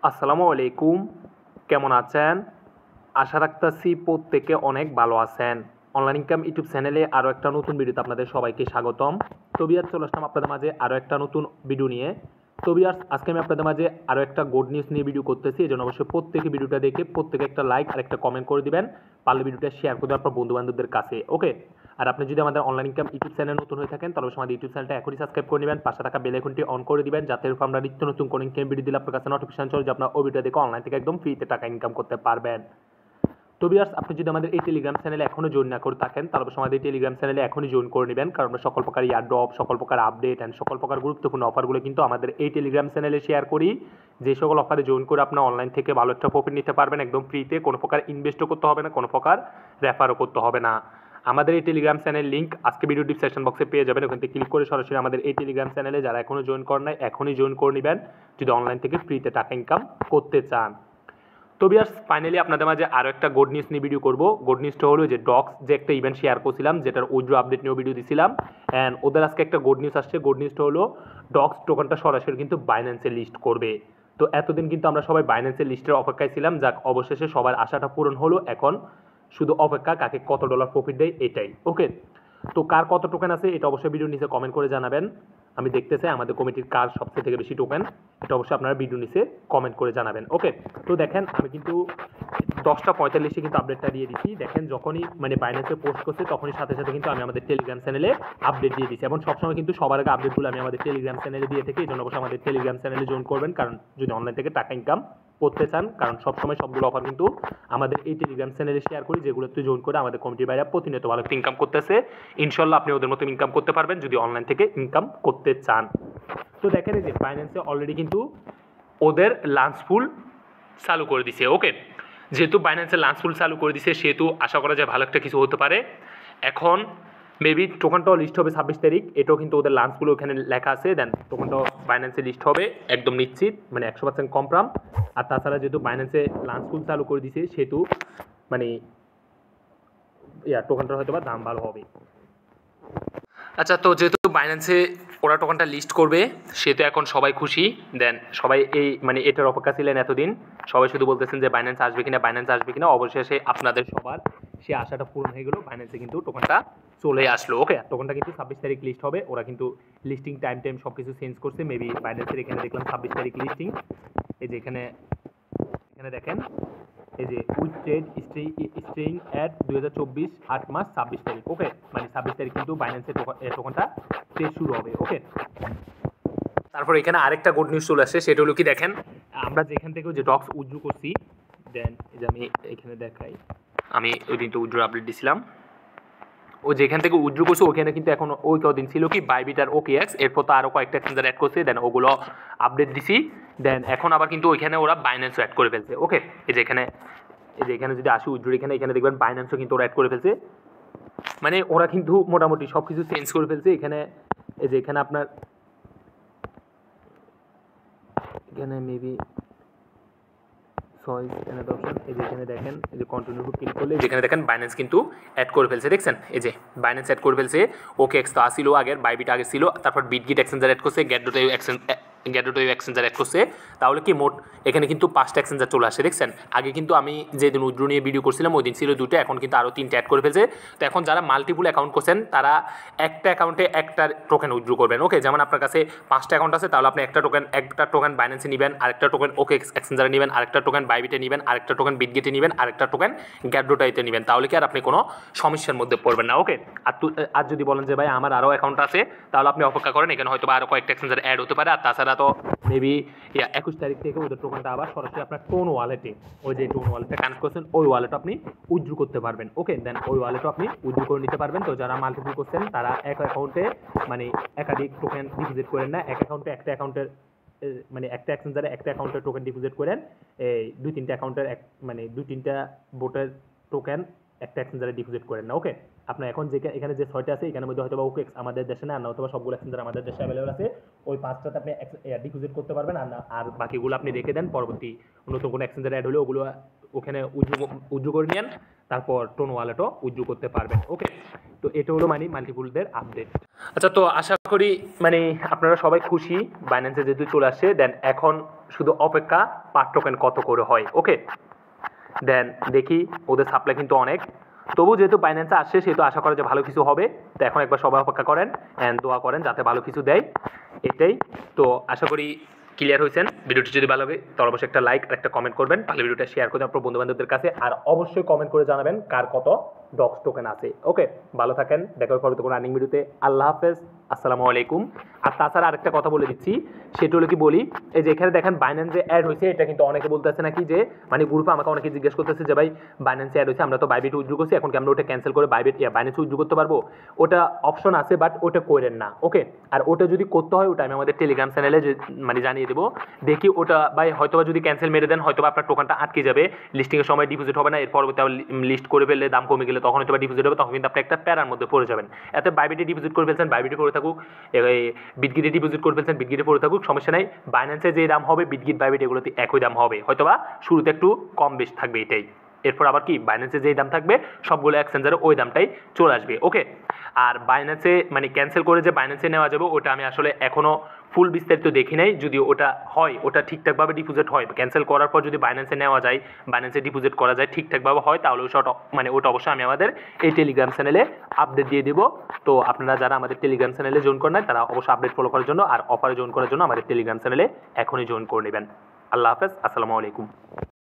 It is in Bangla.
আসসালামু আলাইকুম। কেমন আছেন? আশা রাখতাছি প্রত্যেকে অনেক ভালো আছেন। অনলাইন ইনকাম ইউটিউব চ্যানেলে আরও একটা নতুন ভিডিওতে আপনাদের সবাইকে স্বাগতম। তো ভিউয়ার্স, চলে আসলাম আপনাদের মাঝে আরও একটা নতুন ভিডিও নিয়ে। তো ভিউয়ার্স, আজকে আমি আপনাদের মাঝে আরও একটা গুড নিউজ নিয়ে ভিডিও করতেছি। এজন্য অবশ্যই প্রত্যেকে ভিডিওটা দেখে প্রত্যেকে একটা লাইক আর একটা কমেন্ট করে দিবেন। পারলে ভিডিওটা শেয়ার করে দেবেন আপনার বন্ধু-বান্ধবদের কাছে। ওকে? আর আপনি যদি আমাদের অনলাইন ইনকাম ইউটিউব চ্যানেলে নতুন হয়ে থাকেন তাহলে অবশ্যই আমাদের ইউটিউব চ্যানেলটা এখনই সাবস্ক্রাইব করে নেবেন। পাশে থাকা বেল আইকনটি অন করে দিবেন যাতে আমরা নিত্য নতুন কোনো ইনকাম ভিডিও দিলে আপনার কাছে নোটিফিকেশন চলে যায়, আপনার ওই ভিডিও দেখে অনলাইন থেকে একদম ফ্রিতে টাকা ইনকাম করতে পারবেন। তো ভিউয়ার্স, আপনি যদি আমাদের এই টেলিগ্রাম চ্যানেলে এখনো জয়েন না করে থাকেন তাহলে অবশ্যই আমাদের টেলিগ্রাম চ্যানেলে এখনই জয়েন করে নেবেন, কারণ আমরা সকল প্রকার ইয়ারড্রপ, সকল প্রকার আপডেট অ্যান্ড সকল প্রকার গুরুত্বপূর্ণ অফারগুলো কিন্তু আমাদের এই টেলিগ্রাম চ্যানেলে শেয়ার করি। যে সকল অফারে জয়েন করে আপনার অনলাইন থেকে ভালো একটা প্রফিট নিতে পারবেন একদম ফ্রিতে, কোনো প্রকার ইনভেস্টও করতে হবে না, কোনো প্রকার রেফারও করতে হবে না। আমাদের এই টেলিগ্রাম চ্যানেল লিঙ্ক আজকে ভিডিও ডিসক্রিপশন বক্সে পেয়ে যাবেন। ওখান থেকে ক্লিক করে সরাসরি আমাদের এই টেলিগ্রাম চ্যানেলে যারা এখনও জয়েন করেন নাই এখনই জয়েন করে নেবেন যদি অনলাইন থেকে ফ্রিতে টাকা ইনকাম করতে চান। তো ভিউয়ার্স, ফাইনালি আপনাদের মাঝে আরও একটা গুড নিউজ নিয়ে ভিডিও করবো। গুড নিউজটা হলো যে ডক্স যে একটা ইভেন্ট শেয়ার করছিলাম, যেটার উইথড্র আপডেট নিয়েও ভিডিও দিছিলাম, অ্যান্ড ওদের আজকে একটা গুড নিউজ আসছে। গুড নিউজটা হলো ডক্স টোকনটা সরাসরি কিন্তু বাইন্যান্সে লিস্ট করবে। তো এতদিন কিন্তু আমরা সবাই বাইন্যান্সের লিস্টের অপেক্ষায় ছিলাম, যাক অবশেষে সবার আশাটা পূরণ হলো। এখন শুধু অপেক্ষা কাকে কত ডলার প্রফিট দেয় এটাই। ওকে, তো কার কত টোকেন আছে এটা অবশ্যই ভিডিওর নিচে কমেন্ট করে জানাবেন। আমি দেখতে চাই আমাদের কমিটির কার সবচেয়ে থেকে বেশি টোকেন, এটা অবশ্যই আপনারা ভিডিও নিচে কমেন্ট করে জানাবেন। ওকে, তো দেখেন আমি কিন্তু 10:45 কিন্তু আপডেটটা দিয়ে দিচ্ছি। দেখেন যখনই মানে বাইন্যান্সে পোস্ট করছে তখনই সাথে সাথে কিন্তু আমি আমাদের টেলিগ্রাম চ্যানেলে আপডেট দিয়ে দিচ্ছি, এবং সবসময় কিন্তু সবার আগে আপডেটগুলো আমি আমাদের টেলিগ্রাম চ্যানেলে দিয়ে থাকি। এই জন্য অবশ্যই আমাদের টেলিগ্রাম চ্যানেলে জয়েন করবেন, কারণ যদি অনলাইন থেকে টাকা ইনকাম করতে চান, কারণ সবসময় সবগুলো অফার কিন্তু আমাদের এই টেলিগ্রাম চ্যানেলে শেয়ার করি, যেগুলোতে জয়েন করে আমাদের কমিটির বাইরে প্রতিনিয়ত ভালো একটা ইনকাম করতেছে। ইনশাল্লাহ আপনি ওদের মতো ইনকাম করতে পারবেন যদি অনলাইন থেকে ইনকাম করতে চান। তো দেখেন এই যে বাইন্যান্সে অলরেডি কিন্তু ওদের লাঞ্চ পুল চালু করে দিছে। ওকে, যেহেতু বাইন্যান্সের লাঞ্চ পুল চালু করে দিছে সেহেতু আশা করা যায় ভালো একটা কিছু হতে পারে। এখন মেবি টোকেনটাও লিস্ট হবে 26 তারিখ, এটাও কিন্তু ওদের লাঞ্চ পুল ওখানে লেখা আছে। দেন টোকেনটাও বাইন্যান্সে লিস্ট হবে একদম নিশ্চিত, মানে 100% কনফার্ম। আর তাছাড়া যেহেতু বাইন্যান্সে লাঞ্চ পুল চালু করে দিছে সেহেতু মানে টোকেনটার হয়তো বা দাম ভালো হবে। আচ্ছা, তো যেহেতু বাইন্যান্সে ওরা টোকেনটা লিস্ট করবে সেহেতু এখন সবাই খুশি। দেন সবাই এই মানে এটার অপেক্ষা ছিলেন এতদিন, সবাই শুধু বলতেছেন যে বাইন্যান্স আসবে কিনা, বাইন্যান্স আসবে কিনা। অবশেষে আপনাদের সবার সে আশাটা পূরণ হয়ে গেল, বাইন্যান্সে কিন্তু টোকেনটা চলে আসলো। ওকে, টোকেনটা কিন্তু 26 তারিখ লিস্ট হবে। ওরা কিন্তু লিস্টিং টাইম সব কিছু চেঞ্জ করছে। মেবি বাইন্যান্সের এখানে দেখলাম 26 তারিখ লিস্টিং। এই যে এখানে দেখেন এই যে উইথ ট্রেড স্ট্রিং অ্যাট 2024 8 মাস 26 তারিখ। ওকে, মানে 26 তারিখ কিন্তু বাইন্যান্সের টোকেনটা ট্রেড শুরু হবে। ওকে, তারপর এখানে আরেকটা গুড নিউজ চলে আসছে, সেটা হলো কি দেখেন আমরা যেখান থেকে যে ডক্স উইথড্র করছি, দেন এই যে আমি এখানে দেখাই, আমি ওই দিন তো উইথড্র আপডেট দিছিলাম। ও যেখান থেকে উইথড্র করছে ওখানে কিন্তু এখন ওই কদিন ছিল কি বাইবিট আর ওকেএক্স, এরপর তো আরও কয়েকটা এক্সচেঞ্জার অ্যাড করছে, দেন ওগুলো আপডেট দিছি। দেন এখন আবার কিন্তু ওইখানে ওরা বাইন্যান্সও অ্যাড করে ফেলছে। ওকে, এই যে এখানে যদি আসি উইথড্র এখানে দেখবেন বাইন্যান্সও কিন্তু ওরা অ্যাড করে ফেলছে। মানে ওরা কিন্তু মোটামুটি সব কিছু চেঞ্জ করে ফেলছে। এখানে এই যে এখানে আপনার এখানে মেবি চয়েস অ্যানাদার অপশন, এই যে এখানে দেখেন এই যে কন্টিনিউ টু ক্লিক করলে যেখানে দেখেন বাইন্যান্স কিন্তু অ্যাড করে ফেলছে। দেখছেন এই যে বাইন্যান্স অ্যাড করে ফেলছে। ওকে এক্স তো আসিল আগের, বাইবিট আগে ছিল, তারপর বিটগিট এক্সচেঞ্জার অ্যাড করছে, গ্যাডোটাইও এক্সচেঞ্জার অ্যাড করছে। তাহলে কি মোট এখানে কিন্তু 5টা এক্সচেঞ্জার চলে আসে। দেখছেন আগে কিন্তু আমি যেদিন উইথড্র নিয়ে ভিডিও করছিলাম ওই দিন ছিল 2টা, এখন কিন্তু আরও 3টা অ্যাড করে ফেলছে। তো এখন যারা মাল্টিপুল অ্যাকাউন্ট করছেন তারা একটা অ্যাকাউন্টে একটা টোকেন উইথড্র করবেন। ওকে, যেমন আপনার কাছে 5টা অ্যাকাউন্ট আছে তাহলে আপনি একটা টোকেন বাইন্যান্সে নেবেন, আরেকটা টোকেন ওকে এক্সচেঞ্জারে নেবেন, আরেকটা টোকেন বাইবিটে নেবেন, আরেকটা টোকেন বিটগেটে নেবেন, আরেকটা টোকেন গ্যাডোটাইতে নেবেন। তাহলে কি আর আপনি কোনো সমস্যার মধ্যে পড়বেন না। ওকে, আর যদি বলেন যে ভাই আমার আরও অ্যাকাউন্ট আছে তাহলে আপনি অপেক্ষা করেন, এখানে হয়তো আরও কয়েকটা এক্সচেঞ্জার অ্যাড হতে পারে। আর তাছাড়া তো মেবি 21 তারিখ থেকে ওদের টোকেনটা আবার সরাসরি আপনার টোন ওয়ালেটে, ওই যে টোন ওয়ালেটে কানেক্ট করছেন ওই ওয়ালেটে আপনি উইথড্র করতে পারবেন। ওকে, দেন ওই ওয়ালেটও আপনি উইথড্র করে নিতে পারবেন। তো যারা মাল্টিপল করছেন তারা এক অ্যাকাউন্টে মানে একাধিক টোকেন ডিপোজিট করেন না, এক অ্যাকাউন্টে একটা অ্যাকাউন্টের মানে একটা এক্সচেঞ্জারে একটা অ্যাকাউন্টের টোকেন ডিপোজিট করেন, এই 2-3টা অ্যাকাউন্টের মানে 2-3টা বোটের টোকেন একটা এক্সচেঞ্জারে ডিপোজিট করেন না। ওকে, আপনার এখন যে এখানে যে 6টা আছে এখানের মধ্যে হয়তো বা ওকে আমাদের দেশে না, অথবা সবগুলো এক্সচেঞ্জার আমাদের দেশে অ্যাভেলেবল আছে, ওই 5টাতে আপনি ডিপোজিট করতে পারবেন। আর বাকিগুলো আপনি রেখে দেন, পরবর্তী নতুন কোনো এক্সচেঞ্জার অ্যাড হলে ওগুলো ওখানে উইথড্র করে নেন, তারপর টোন ওয়ালেটও উইথড্র করতে পারবেন। ওকে, তো এটা হলো মানে মাল্টিপুলদের আপডেট। আচ্ছা, তো আশা করি মানে আপনারা সবাই খুশি বাইন্যান্সে যেহেতু চলে আসছে। দেন এখন শুধু অপেক্ষা পার টোকেন কত করে হয়। ওকে, দেন দেখি ওদের সাপ্লাই কিন্তু অনেক। তবু যেহেতু বাইন্যান্সে আসছে সেহেতু আশা করা যে ভালো কিছু হবে। তো এখন একবার সবাই অপেক্ষা করেন অ্যান্ড দোয়া করেন যাতে ভালো কিছু দেয়, এটাই। তো আশা করি ক্লিয়ার হয়েছেন। ভিডিওটি যদি ভালো লাগে তাহলে অবশ্যই একটা লাইক আর একটা কমেন্ট করবেন, তাহলে ভিডিওটা শেয়ার করে আপনার বন্ধু বান্ধবদের কাছে, আর অবশ্যই কমেন্ট করে জানাবেন কার কত ডক্স টোকেন আছে। ওকে, ভালো থাকেন, দেখা হবে পরবর্তী কোনো আর্নিং ভিডিওতে। আল্লাহ হাফেজ, আসসালামু আলাইকুম। আর তাছাড়া আরেকটা কথা বলে দিচ্ছি, সেটা হলো কি বলি, এই যে এখানে দেখেন বাইন্যান্সে অ্যাড হয়েছে, এটা কিন্তু অনেকে বলতেছে নাকি যে মানে গ্রুপে আমাকে অনেকে জিজ্ঞেস করতেছে যে ভাই বাইন্যান্সে অ্যাড হয়েছে, আমরা তো বাইবিট উইথড্র করছি, এখন কি আমরা ওটা ক্যান্সেল করে বাইন্যান্সে উইথড্র করতে পারবো? ওটা অপশন আছে, বাট ওটা করেন না। ওকে, আর ওটা যদি করতে হয় ওটা আমি আমাদের টেলিগ্রাম চ্যানেলে মানে জানিয়ে দেবো। দেখি ওটা ভাই হয়তোবা যদি ক্যান্সেল মেরে দেন হয়তোবা আপনার টোকেনটা আটকে যাবে, লিস্টিংয়ের সময় ডিপোজিট হবে না, এর পরবর্তী আবার লিস্ট করে ফেললে দাম কমে গেলে তখন হয়তো ডিপোজিট হবে, তখন কিন্তু আপনি একটা প্যারার মধ্যে পড়ে যাবেন। এত বাইবিটে ডিপোজিট করে ফেলছেন, বাইবিটে পড়ে থাকুক, বিটগিটে ডিপোজিট করে ফেলছেন, বিটগিটে পড়ে থাকুক, সমস্যা নাই। বাইন্যান্সে যে দাম হবে বিটগিট বাইবিট এগুলোতে একই দাম হবে, হয়তোবা শুরুতে একটু কম বেশ থাকবে, এটাই। এরপর আবার কি বাইন্যান্সে যেই দাম থাকবে সবগুলো এক্সচেঞ্জারে ওই দামটাই চলে আসবে। ওকে, আর বাইন্যান্সে মানে ক্যান্সেল করে যে বাইন্যান্সে নেওয়া যাবে ওটা আমি আসলে এখনও ফুল বিস্তারিত দেখি নাই। যদি ওটা হয়, ওটা ঠিকঠাকভাবে ডিপোজিট হয়, ক্যান্সেল করার পর যদি বাইন্যান্সে নেওয়া যায়, বাইন্যান্সে ডিপোজিট করা যায় ঠিকঠাকভাবে হয়, তাহলে ওটা মানে ওটা অবশ্যই আমি আমাদের এই টেলিগ্রাম চ্যানেলে আপডেট দিয়ে দেবো। তো আপনারা যারা আমাদের টেলিগ্রাম চ্যানেলে জয়েন করেন নাই তারা অবশ্যই আপডেট ফলো করার জন্য আর অফারে জয়েন করার জন্য আমাদের টেলিগ্রাম চ্যানেলে এখনই জয়েন করে নেবেন। আল্লাহ হাফেজ, আসসালামু আলাইকুম।